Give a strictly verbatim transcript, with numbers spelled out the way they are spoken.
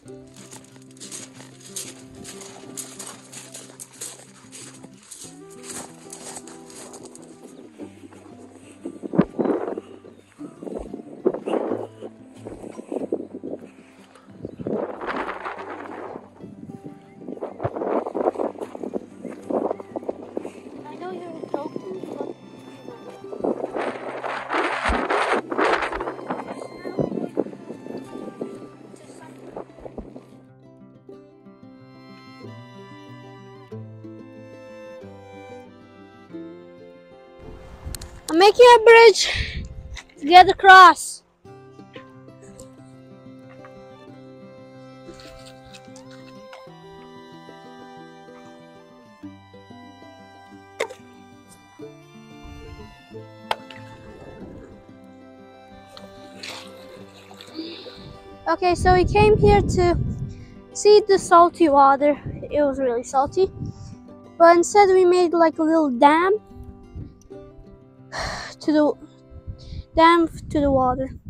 I'm making a bridge to get across. Okay, so we came here to see the salty water. It was really salty, but instead we made like a little dam to the dam to the water.